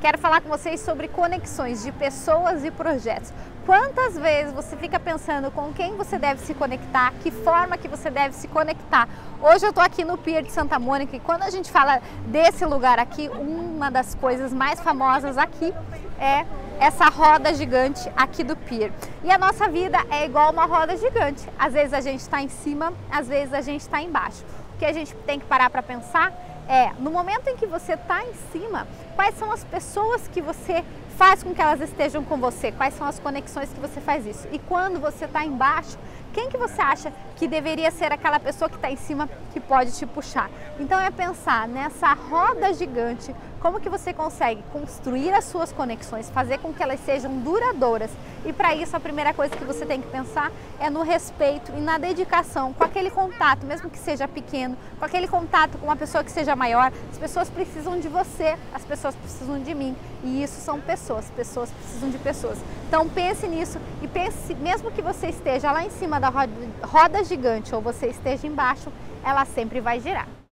Quero falar com vocês sobre conexões de pessoas e projetos. Quantas vezes você fica pensando com quem você deve se conectar, que forma que você deve se conectar? Hoje eu estou aqui no Pier de Santa Mônica e quando a gente fala desse lugar aqui, uma das coisas mais famosas aqui é essa roda gigante aqui do Pier. E a nossa vida é igual uma roda gigante. Às vezes a gente está em cima, às vezes a gente está embaixo. O que a gente tem que parar para pensar é, no momento em que você está em cima, quais são as pessoas que você faz com que elas estejam com você, quais são as conexões que você faz isso. E quando você está embaixo, quem que você acha que deveria ser aquela pessoa que está em cima que pode te puxar? Então é pensar nessa roda gigante, como que você consegue construir as suas conexões, fazer com que elas sejam duradouras. E para isso a primeira coisa que você tem que pensar é no respeito e na dedicação com aquele contato, mesmo que seja pequeno, com aquele contato com uma pessoa que seja maior. As pessoas precisam de você, as pessoas precisam de mim. E isso são pessoas precisam de pessoas. Então pense nisso e pense, mesmo que você esteja lá em cima da roda gigante ou você esteja embaixo, ela sempre vai girar.